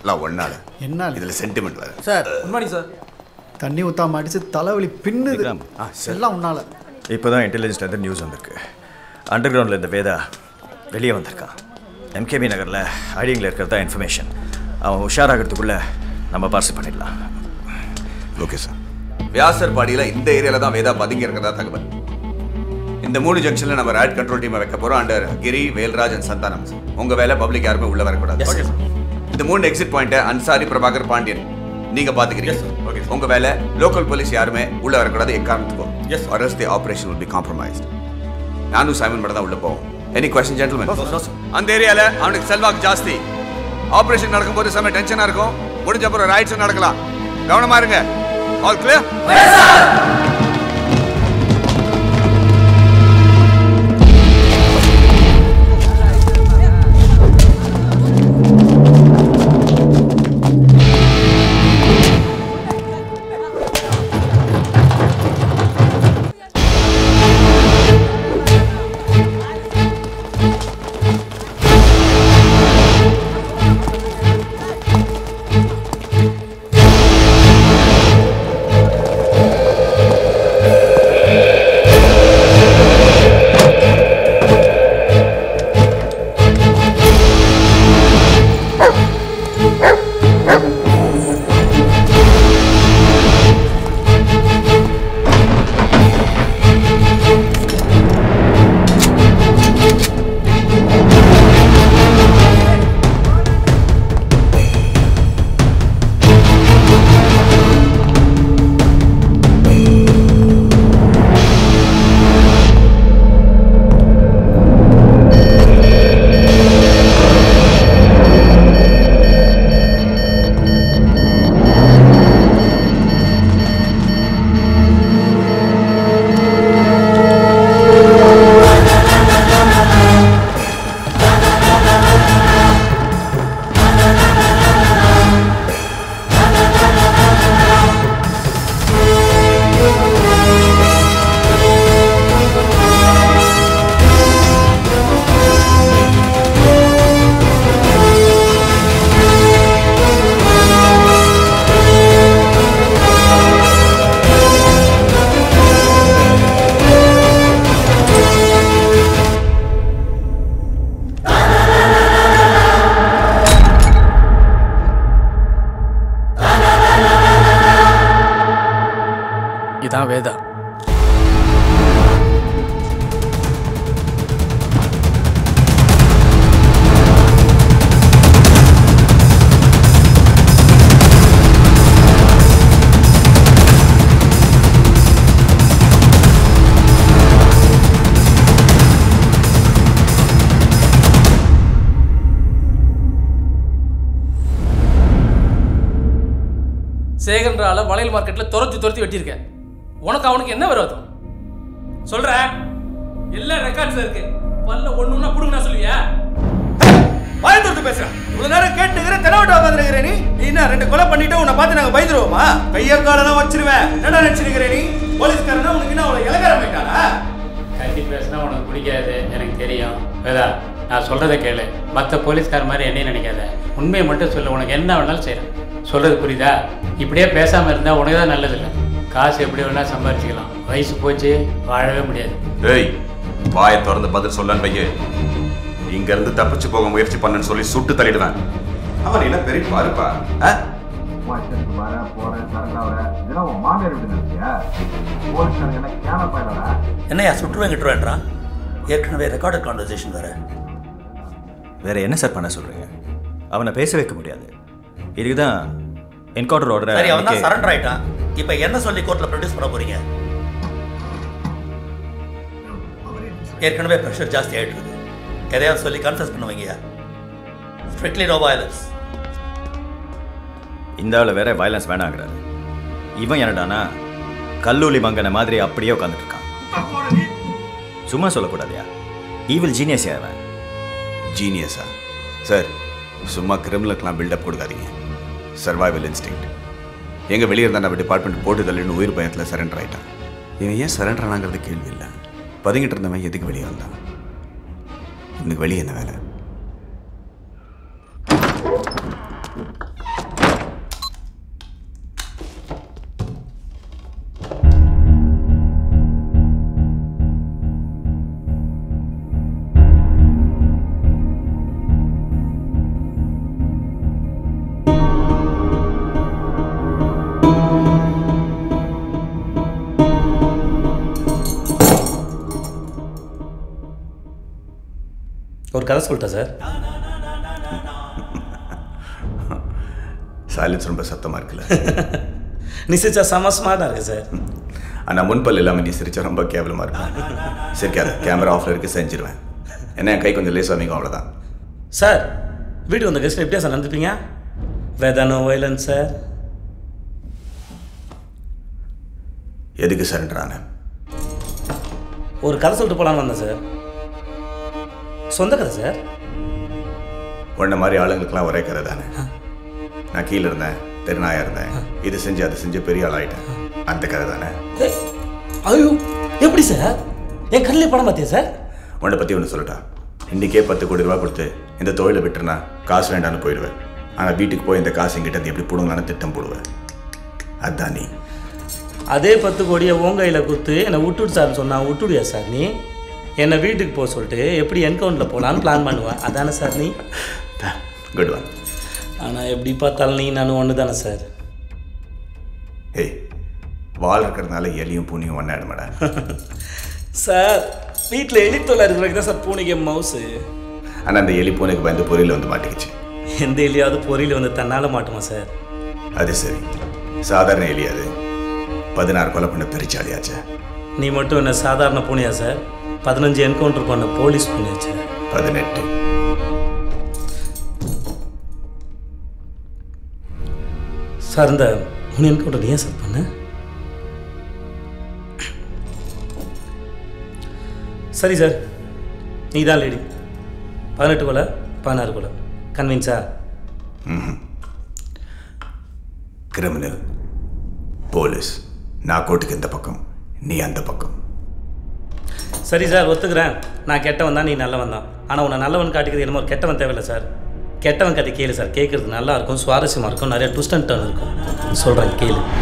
எல்லாம் ஒன்னால என்ன இதில் சென்டிமெண்ட் வேறு சார் குட் மார்னிங் சார். தண்ணி ஊற்றாம அடிச்சு தலைவலி பின்னுது எல்லாம் உன்னால. இப்போ தான் இன்டெலிஜென்ஸ்லேருந்து நியூஸ் வந்திருக்கு. அண்டர் கிரவுண்டில் இந்த வேதா வெளியே வந்திருக்கான். எம்கேபி நகரில் ஐடிங்கில் இருக்கிறதா இன்ஃபர்மேஷன். அவன் உஷாராகிறதுக்குள்ளே நம்ம பார்சல் பண்ணிடலாம். Okay sir. வியாசர் பாடியில் இந்த ஏரியாவில் தான் வேதா பதுங்கி இருக்கிறதா தகவல். இந்த 3 ஜங்ஷனில் நம்ம ரேட் கண்ட்ரோல் டீமை வைக்க போகிறோம். Under Giri, Velraj and Santhanam. உங்கள் வேலை பப்ளிக் யாருமே உள்ளே வரக்கூடாது. இந்த 3 எக்ஸிட் பாயிண்ட்டை அன்சாரி, பிரபாகர், பாண்டியன் நீங்கள் பார்த்துக்கிறீங்க. உங்கள் வேலை லோக்கல் போலீஸ் யாருமே உள்ளே வரக்கூடாது எக்காரணத்துக்கும். or else the operation will be compromised. நானும் சைமன் மட்டும் தான் உள்ளே போவோம். Any question gentlemen? அந்த ஏரியாவில் அவனுக்கு செல்வாக்கு ஜாஸ்தி. ஆப்ரேஷன் நடக்கும்போது செம்ம டென்ஷனாக இருக்கும். முடிஞ்ச அப்புறம் ரைட்ஸும் நடக்கலாம். கவனமாக இருங்க. All clear? இதான் வேதா. சேகன்றால வளையல் மார்க்கெட்டில் துரத்தி வெட்டியிருக்கேன். உனக்கு அவனுக்கு என்ன விரோதம் சொல்ற? எல்லா ரெக்கார்ட்ஸ் இருக்கு. பல்ல ஒண்ணுன்னா புடுங்க சொல்லுவியா? பயந்துட்டு பேசுறேன். இவ்வளவு நேரம் கேட்டுக்கிற தெனவட்ட உட்காந்துருக்கிற நீ என்ன 2 கொலை பண்ணிட்டு உன்னை பார்த்து நாங்க பயந்துருவோமா? கைய காலெல்லாம் வச்சிருவேன். என்னடா நினைச்சிருக்கிற நீ? போலீஸ்காரனா உனக்கு என்ன அவ்வளவு இலக்காரம் ஆயிட்டானா? கட்டி பேசினா உனக்கு பிடிக்காது எனக்கு தெரியும். வேதா நான் சொல்றதை கேளு. மற்ற போலீஸ்கார மாதிரி என்னையும் நினைக்காத. உண்மையை மட்டும் சொல்லு. உனக்கு என்ன வேணாலும் செய்யறேன். சொல்றது புரியுதா? இப்படியே பேசாம இருந்தா உனக்கு தான் நல்லதில்லை. காசு எப்படி வேணா சம்பாதிச்சுக்கலாம். வயசு போச்சு, வாழவே முடியாது. ஏய், வாயை திறந்து பதில் சொல்லன்னு பையே. இங்க இருந்து தப்பிச்சு போக முயற்சி பண்ணன்னு சொல்லி சுட்டு தள்ளிடுவேன். அவன் என்ன பெரிய பாருப்பா. என்னையா சுற்றுவேன் கிட்டுவேன்றான்? ஏற்கனவே ரெக்கார்டட் கான்வர்சேஷன் வேற என்ன சார் பண்ண சொல்றீங்க? அவனை பேச வைக்க முடியாது. இதுக்குதான் என்கவுண்டர் ஆர்டர். சரி, அவன் தான் சரண்டர் ஆயிட்டான். இப்போ என்ன சொல்லி கோர்ட்ல ப்ரொடியூஸ் பண்ண போறீங்க? ஏற்கனவே ப்ரெஷர் ஜாஸ்தி ஆயிட்டு இருக்கு. எதையாவது சொல்லி கன்ஃபஸ் பண்ணுவீங்க. Strictly no violence. இந்த ஆள் வேற வயலன்ஸ் வேணாங்கிறாரு. இவன் என்னடானா கல்லூலி மங்கன மாதிரி அப்படியே உட்காந்துட்டு இருக்கான். சும்மா சொல்லக்கூடாதியா? ஈவில் ஜீனியஸ் அவன். ஜீனியஸா? சார், சும்மா கிரிமினலுக்கெல்லாம் பில்டப் கொடுக்காதீங்க. Survival instinct. எங்கே வெளியே இருந்தால் நம்ம டிபார்ட்மெண்ட் போட்டு தள்ளின்னு உயிர் பயத்தில் சரண்டர் ஆகிட்டான். இவன் ஏன் சரண்டர் ஆனாங்கிறது கேள்வி இல்லை. பதுங்கிட்டு இருந்தவன் எதுக்கு வெளியே வந்தான்? இன்னைக்கு வெளியே என்ன வேலை? ஒரு கதை சொல்லிட்டேன் சார். சைலன்ஸ் ரொம்ப சத்தமாக இருக்குல்ல? நீ சிரிச்சா செம ஸ்மார்ட்டாக இருக்கு சார். ஆனால் முன்பல் இல்லாமல் நீ சிரிச்சா ரொம்ப கேவலமாக இருக்கும். சிரிக்காத, கேமரா ஆஃபில் இருக்கு, செஞ்சிருவேன். என்ன என் கை கொஞ்சம் லேஸ் அமைக்கும், அவ்வளோதான். சார் வீட்டுக்கு வந்த கெஸ்ட் எப்படியா சார் நடந்துப்பீங்க? வேதானோ வயலன்ஸ் சார். எதுக்கு சரண்டரான? ஒரு கதை சொல்லிட்டு போகலான்னு வந்தேன் சார். சொந்த கதை சார். உன்ன மாதிரி ஆளுங்களுக்கெல்லாம் ஒரே கதை தானே. நான் கீழே இருந்தேன், தெருநாயா இருந்தேன், இது செஞ்சு அதை செஞ்சு பெரிய ஆள் ஆகிட்டேன். அந்த கதை தானே. ஐயோ எப்படி சார்? என் கண்ணிலே படம் பார்த்தியா சார்? உன்னை பற்றி ஒன்று சொல்லட்டா? இன்றைக்கே 10 கோடி ரூபா கொடுத்து இந்த தொழிலை விட்டுருனா காசு வேண்டான்னு போயிடுவேன். ஆனால் வீட்டுக்கு போய் இந்த காசு எங்கிட்ட எப்படி போடுங்களான்னு திட்டம் போடுவேன். அதுதான் நீ. அதே 10 கோடியை உன் கையில் கொடுத்து என்னை விட்டுடு சார்னு சொன்னால் விட்டுடுயா சார்? நீ என்னை வீட்டுக்கு போக சொல்லிட்டு எப்படி என்கவுண்டில் போகலான்னு பிளான் பண்ணுவேன். அதானே சார் நீ? Good one. ஆனால் எப்படி பார்த்தாலும் நீ நானும் ஒன்று தானே சார்? ஏய், வால் இருக்கிறதுனால எலியும் பூனியும் ஒன்றாயிட மாட்டேன் சார். வீட்டில் எலித்தொலை இருக்கிறதுக்கு தான் சார் பூனைக்கு மவுஸு. ஆனால் அந்த எலி பூனைக்கு பயந்து பொரியல் வந்து மாட்டிக்கிச்சு. எந்த எலியாவது பொரியல் வந்து தன்னால் மாட்டுமா சார்? அது சரி, சாதாரண எலி அது 16 கொலை பண்ண பெருச்சாலியாச்சா? நீ மட்டும் என்ன சாதாரண பூனையா சார்? 15 என்கவுண்டர் பண்ண போலீஸ் பூனையாச்சு. 18. சார் இந்த 3 என்கவுண்டர் ஏன் சார் பண்ண? சரி சார், நீ தான் லேடி. 18 கொலை 16 கொலை. கன்வின்ஸா? கிரிமினல், போலீஸ், நான் கோட்டுக்கு இந்த பக்கம், நீ அந்த பக்கம். சரி சார், ஒத்துக்கிறேன். நான் கெட்டவன் தான், நீ நல்லவன் தான். ஆனால் உன்னை நல்லவன் காட்டிக்கிறது என்னமோ ஒரு கெட்டவன் தேவையில்லை சார். கெட்டவன் கதை கேளு சார். கேட்குறது நல்லா இருக்கும், சுவாரஸ்யமாக இருக்கும், நிறைய ட்விஸ்ட் அண்ட் டர்ன் இருக்கும். சொல்கிறேன் கேளு.